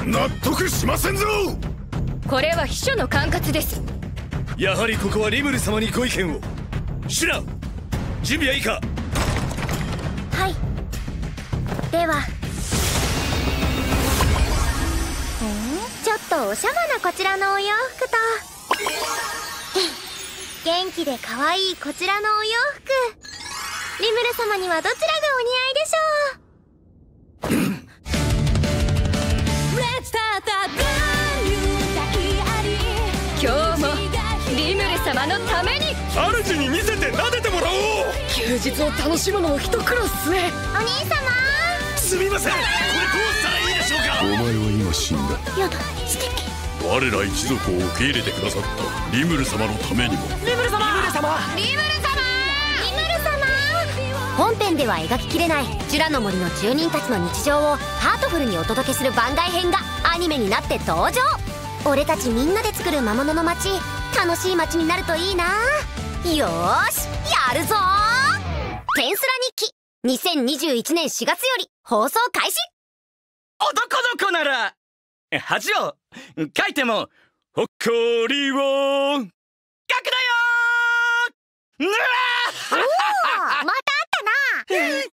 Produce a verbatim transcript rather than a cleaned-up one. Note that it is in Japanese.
納得しませんぞ。 これは秘書の管轄です。 やはりここはリムル様にご意見を。シュラ、準備はいいか。 はい。では、ちょっとおしゃまなこちらのお洋服と元気で可愛いこちらのお洋服、リムル様にはどちらがお似合いでしょう。 今日もリムル様のために主に見せて撫でてもらおう。 休日を楽しむのも一苦労っすね。 お兄様、 すみません、これどうしたらいいでしょうか。 お前は今死んだ。 やだ、素敵。 我ら一族を受け入れてくださったリムル様のためにも。 リムル様、リムル様、リムル様、 リムル様。本編では描ききれないジュラの森の住人たちの日常をハートフルにお届けする番外編がアニメになって登場。俺たちみんなで作る魔物の街、楽しい街になるといいな。よーし、やるぞー。テンスラ日記にせんにじゅういちねんしがつより放送開始。 男の子なら恥を書いても誇りを書くなよー。うわおお、またあったな。